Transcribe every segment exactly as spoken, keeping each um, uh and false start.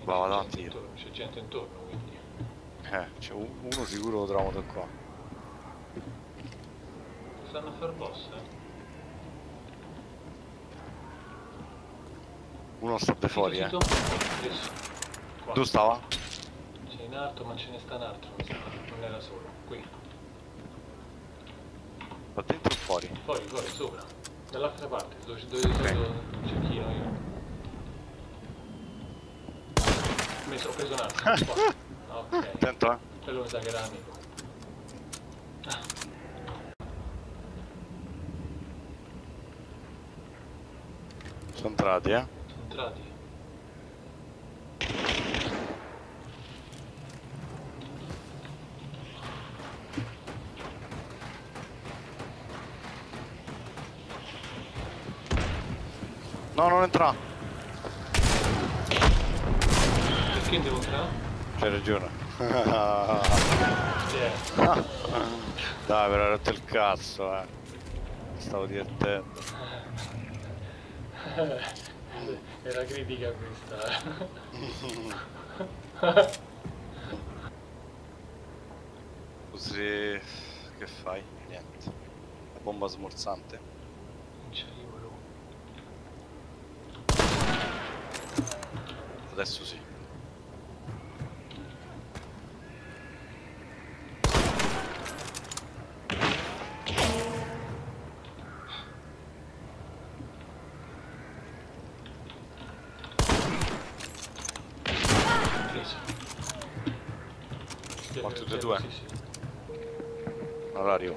Va, vado avanti io. C'è gente intorno, quindi. Eh, c'è uno sicuro lo troviamo da qua. Stanno a far boss, eh? Uno sta da fuori, zitto, eh. Adesso. Qua. Dove stava? C'è in alto, ma ce ne sta un altro, mi sa. Non era solo. Qui. Da dentro o fuori? Fuori, fuori, sopra. Dall'altra parte, dove c'è dove okay. Cecchino io. Mi sono preso un altro. Ok. Attento, eh. Quello mi sa che era amico. Sono entrati, eh. Sono entrati. No, non entra. Perché devo entrare? C'hai ragione. Yeah. Dai, mi ha rotto il cazzo, eh. Stavo divertendo. Era critica questa. Così... che fai? Niente. La bomba smorzante. Non c'è io. Adesso sì. Preso. Morto tutti e due? Sì, sì. Allora arrivo.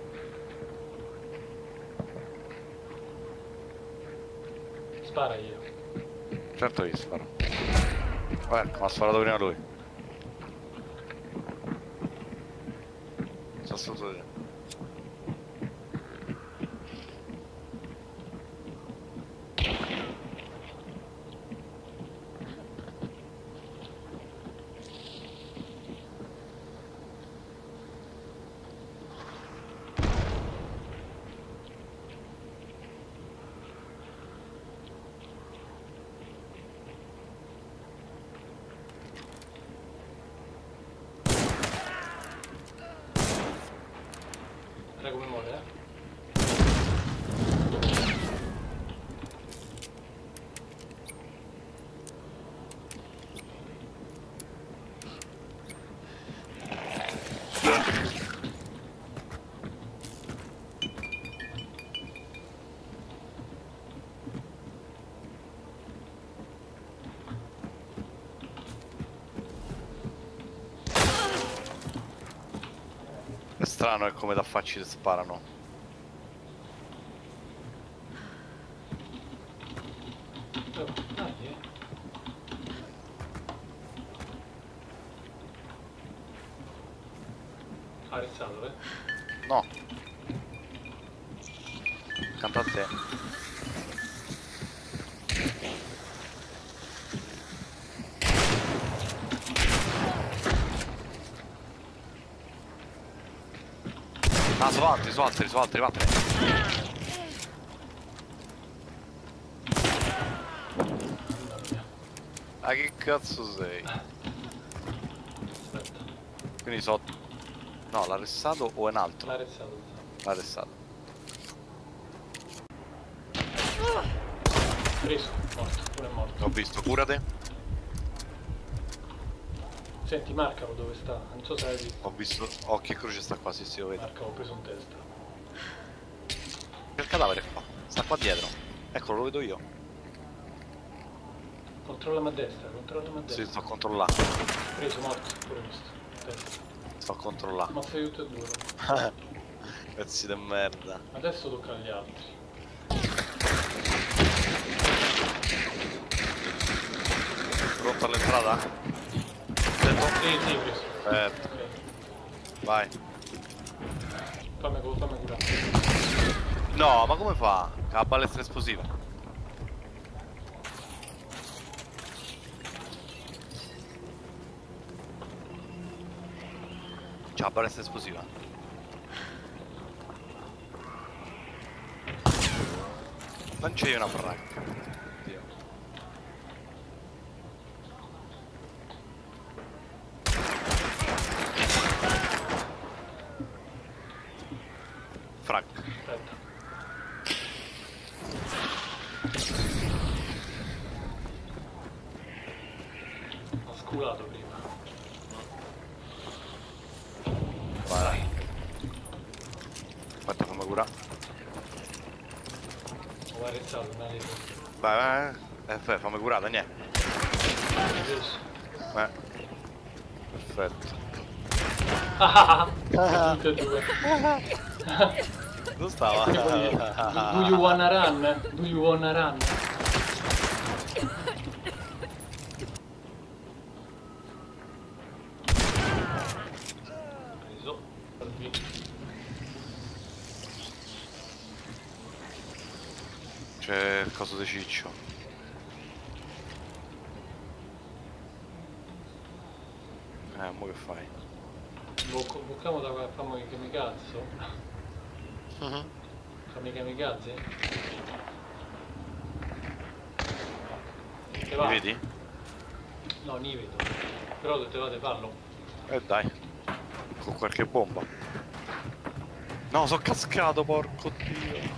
Spara io. Certo che sparo. Ecco, mi ha sparato prima lui. Sta sotto di te. Guarda come muore, eh? È strano, è come da facci che sparano. Oh, dai, eh. Arrezzato, eh? No. Accanto a te. Ah, su altri, su altri, su altri, vattene. Ah, che cazzo sei? Aspetta. Quindi so... No, l'ha arrestato o è un altro? L'ha arrezzato. L'ha arrestato. Preso, morto, pure è morto. Ho visto, curate. Senti, marcalo dove sta, non so se hai visto. Ho visto... Occhio e croce sta qua, sì sì, lo vedo. Marca, ho preso in testa. Il cadavere è qua, sta qua dietro. Eccolo, lo vedo io. Controllami a destra, controllami a destra. Sì, sto a controllare. Preso, morto, pure visto. Testa. Sto a controllare. Ma fai tutte e due. Pezzi di merda. Adesso tocca agli altri. Pronto all'entrata? Sento? Sì, sì, preso. Perfetto. Ok. Vai. Fammi, fammi curare. No, ma come fa? Ha la balestra esplosiva. C'ha la balestra esplosiva. Non c'è una fracca. Dio. inculato prima. Vai. Aspetta, fammi curare. Ho arrestato, non è Vai, vai. Eh, fai, fammi curare, niente. Eh. Perfetto. Ah, tutte e due. Dove stava? Do you wanna run? Do you wanna run? Preso. C'è il coso di ciccio. Eh, mo che fai? Bocco, bocchiamo da qua, fammi che mi cazzo. Uh-huh. Fammi kamikaze. Te Mi va? vedi? No, ni vedo. Però se te va te fallo. Eh dai. Con qualche bomba. No, sono cascato, porco dio.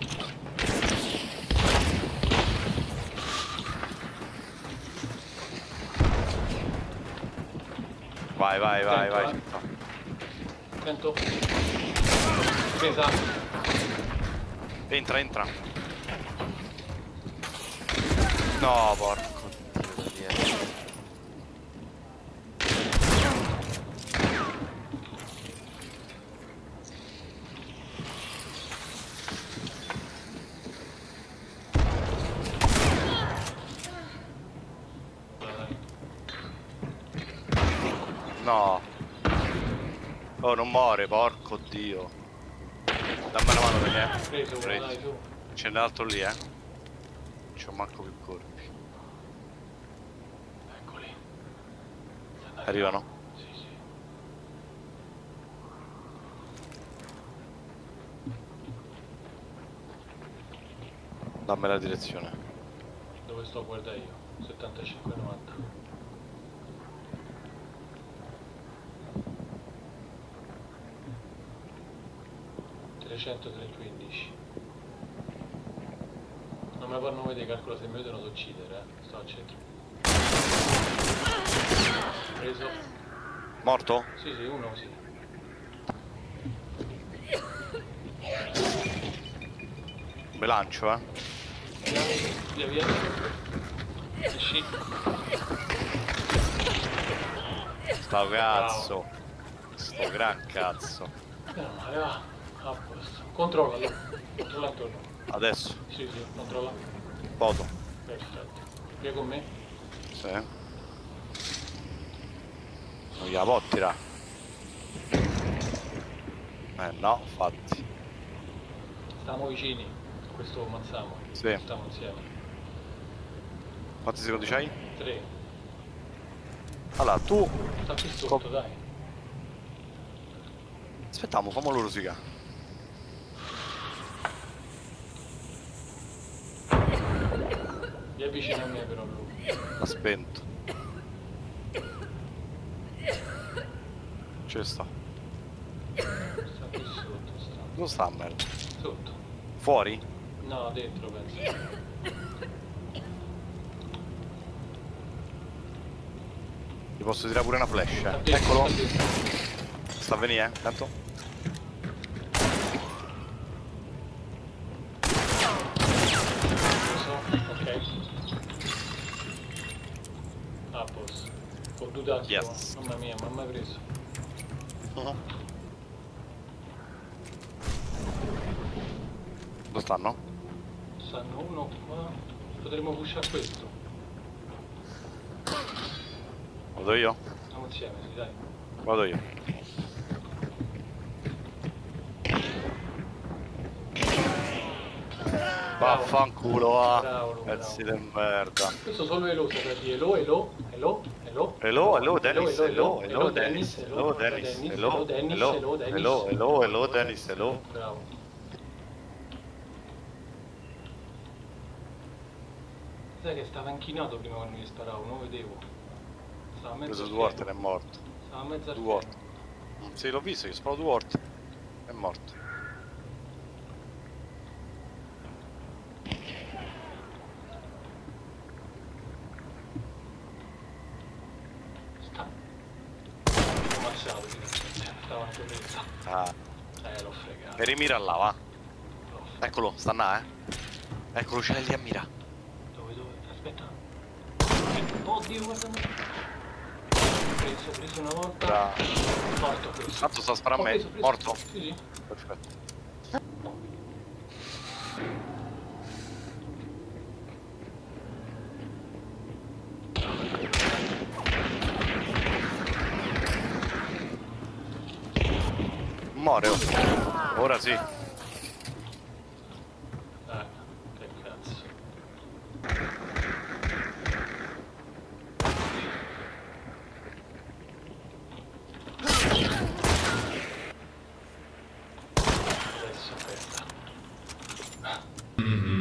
Vai, vai, vai, vai. Attento, Attento. Presa. Entra, entra. No, porco dio, dietro. No. Oh, non muore, porco dio. Dammi una mano perché. Preso, Preso. dai su. C'è l'altro lì, eh. Non c'ho manco più corpi. Eccoli. Arrivano? Sì, sì. Dammi la direzione. Dove sto? Guarda io. settantacinque novanta. trecentotrequindici. Non me la fanno vedere, calcola se mi vedono da uccidere, eh. Sto al centro. Preso. Morto? Sì, sì, uno sì. Me lancio, eh. Via, via. Esci. Sto cazzo. Sto gran cazzo. Meno male, va. A posto. Controllalo. Controlla intorno. Adesso. Sì, sì, controlla. Foto. Perfetto. Via con me. Sì. Non gliela può tirare. Eh no, infatti. Stiamo vicini. Questo ammazziamo. Sì. Stiamo insieme. Quanti secondi c'hai? Tre. Allora, tu... Sta qui sotto, dai. Aspettiamo, fammi loro rosicare. Vi avvicina a me però lui. L'ha spento. C'è sta. Sta qui sotto, sta. Dove sta Mel? Sotto. Fuori? No, dentro penso. Gli posso tirare pure una flash. Sta eh. dentro, Eccolo. sta dentro. Sta a venire, eh? Tanto. Preso. Ok. A posto. Ho dudato. Yes. Mamma mia, mamma ha preso. Uh-huh. Dove stanno? Stanno uno qua. Potremmo pushare questo. Vado io? Andiamo insieme, sì, dai. Vado io. Vaffanculo, va. Bravo, bravo. Pezzi di merda. Questo solo Elo sa dire. Elo, Elo, Elo, Elo. Hello, hello Dennis, hello, hello Dennis, Dennis, hello Dennis, hello, Dennis, hello, hello, Dennis. hello, hello, hello Dennis, hello. Bravo. Sai che stava inchinato prima quando gli sparavo, non lo vedevo. Stava a mezzo Preso due schermo. volte ed è morto. Stava a mezzo Due schermo. volte. Sì, l'ho visto, gli sparo due volte. È morto. aspetta. L'ho ammazzato, quindi stava anche messa. Ah, Eh, l'ho fregato. e rimira là, va. L'ho fregato. Eccolo, sta là, eh. Eccolo, ce l'hai lì a mira. Dove, dove? Aspetta. Oddio, guarda me. Preso, preso una volta. Bravo. Morto questo. Tanto sta sparando a Ho me. preso, preso. Morto? Sì, sì. Perfetto. Muore, oh. Ora sì. Eh, che cazzo. Adesso aspetta.